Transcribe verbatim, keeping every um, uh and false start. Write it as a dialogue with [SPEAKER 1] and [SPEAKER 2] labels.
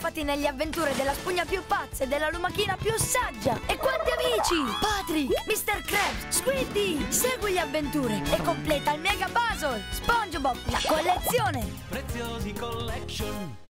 [SPEAKER 1] ritrovati nelle avventure della spugna più pazza e della lumachina più saggia. E quanti amici! Patrick, mister Krabs, Squiddy! Segui le avventure e completa il mega puzzle! SpongeBob, la collezione!
[SPEAKER 2] Preziosi Collection.